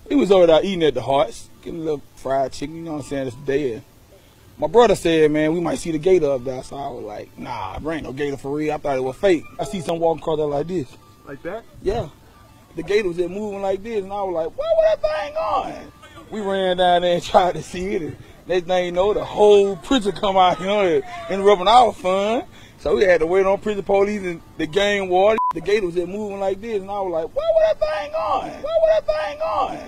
He was over there eating at the Hearts, getting a little fried chicken, you know what I'm saying, it's dead. My brother said, man, we might see the gator up there, so I was like, nah, there ain't no gator for real. I thought it was fake. I see someone walking across there like this. Like that? Yeah. The gator was just moving like this, and I was like, where was that thing going? We ran down there and tried to see it, and next thing you know, the whole Pritchard come out, you know, interrupting our fun. So we had to wait on Pritchard police and the gang war. The gator was just moving like this, and I was like, where was that thing going? Where was that thing going?